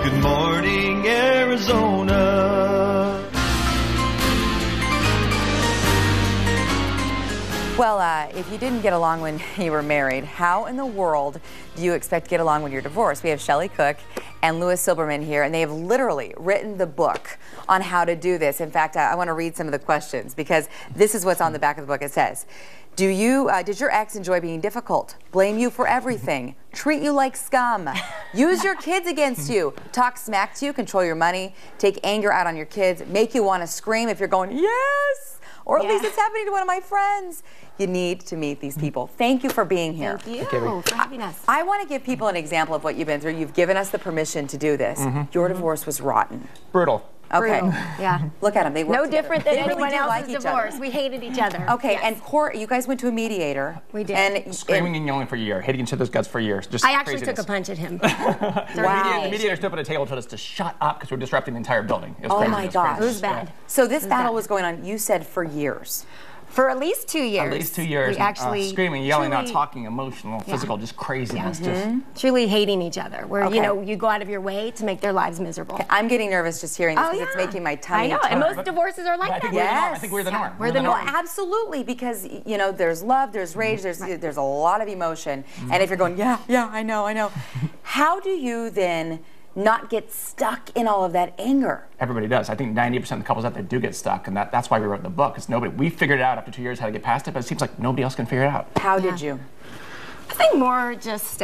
Good morning, Arizona. Well, if you didn't get along when you were married, how in the world do you expect to get along when you're divorced? We have Shelley Cook and Silberman here, and they have literally written the book on how to do this. In fact, I want to read some of the questions because this is what's on the back of the book. It says, did your ex enjoy being difficult, blame you for everything, treat you like scum, use your kids against you, talk smack to you, control your money, take anger out on your kids, make you want to scream if you're going, yes, or at least it's happening to one of my friends? You need to meet these people. Thank you for being here. Thank you for having us. I want to give people an example of what you've been through. You've given us the permission to do this. Your divorce was rotten. Brutal. Okay. Brutal. Yeah. Look at them. They work No different than really anyone else's like divorce. We hated each other. Okay, Yes. and you guys went to a mediator. We did. And Screaming and yelling for a year, hitting each other's guts for years. Just I actually craziness. took a punch at him. Wow. The mediator stood up at a table and told us to shut up because we're disrupting the entire building. It was Oh crazy. my It was gosh. It was bad. So this battle was going on, you said, for years. For at least 2 years. At least 2 years. We actually screaming, yelling, not truly- talking, emotional, physical, just craziness. truly hating each other, where Okay. you know you go out of your way to make their lives miserable. I'm getting nervous just hearing this because it's making my tummy I know, turn. and most divorces are like I think that. we're the norm. I think we're the norm. We're the norm. Well, absolutely, because you know there's love, there's rage, there's a lot of emotion, and if you're going, yeah, I know, how do you then not get stuck in all of that anger? Everybody does. I think 90% of the couples out there do get stuck, and that's why we wrote the book. Because we figured it out after 2 years how to get past it, but it seems like nobody else can figure it out. How did you? I think more just,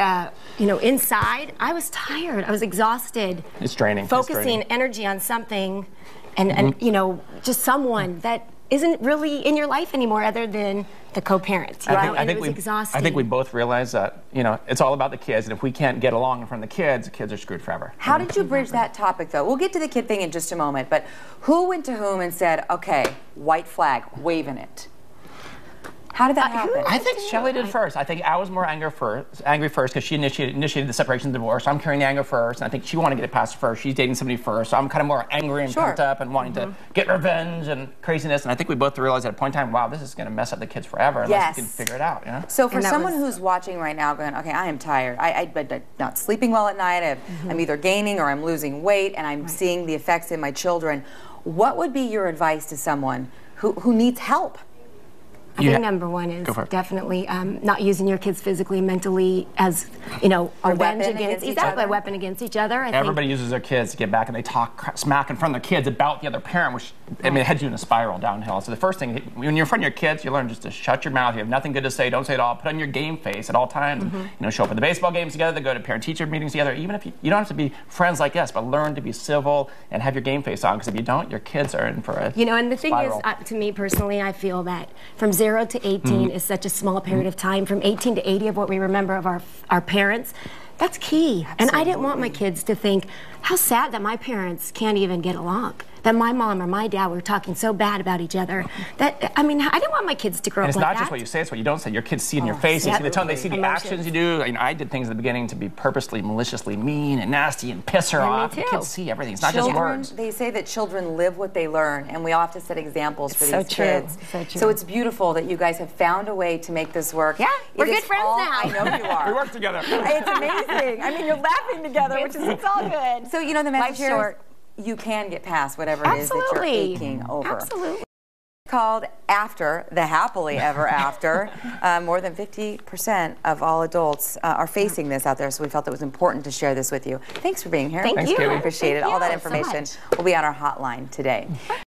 inside, I was tired. I was exhausted. It's draining. Focusing energy on something and just someone that isn't really in your life anymore other than the co-parent. And it was exhausting. I think we both realize that, it's all about the kids, and if we can't get along in front of the kids are screwed forever. How did you bridge that topic, though? We'll get to the kid thing in just a moment, but who went to whom and said, okay, white flag, waving it? How did that happen? I think Shelley did first. I think I was more angry first because she initiated the separation and divorce. So I'm carrying the anger first, and I think she wanted to get it past first. She's dating somebody first, so I'm kind of more angry and pumped up and wanting to get revenge and craziness. And I think we both realized at a point in time, wow, this is going to mess up the kids forever unless we can figure it out. So for someone who's watching right now going, okay, I am tired. I'm not sleeping well at night. I'm either gaining or I'm losing weight, and I'm seeing the effects in my children. What would be your advice to someone who needs help? I think number one is definitely not using your kids physically, mentally as, a weapon against each other. A weapon against each other. Everybody uses their kids to get back, and they talk smack in front of their kids about the other parent, which it heads you in a spiral downhill. So the first thing, when you're in front of your kids, you learn just to shut your mouth. You have nothing good to say, don't say it all. Put on your game face at all times. Show up at the baseball games together, go to parent-teacher meetings together. Even if you don't have to be friends like us, but learn to be civil and have your game face on, because if you don't, your kids are in for a and the thing spiral. is, to me personally, I feel that from 0 to 18 is such a small period of time. From 18 to 80 of what we remember of our parents, that's key. Absolutely. And I didn't want my kids to think how sad that my parents can't even get along. That my mom or my dad were talking so bad about each other. I didn't want my kids to grow up like that. It's not just what you say, it's what you don't say. Your kids see in your face, they see the tone, they see the actions you do. I did things at the beginning to be purposely, maliciously mean and nasty and piss her off. The kids see everything. It's not just words. They say that children live what they learn, and we all have to set examples for these kids. So true. So it's beautiful that you guys have found a way to make this work. Yeah, we're good friends now. I know you are. We work together. It's amazing. I mean, you're laughing together, which is it's all good. So the message here is you can get past whatever it is that you're aching over. Absolutely. It's called After the Happily Ever After. More than 50% of all adults are facing this out there, so we felt it was important to share this with you. Thanks for being here. Thank you. I appreciate it. All that so information much. will be on our hotline today.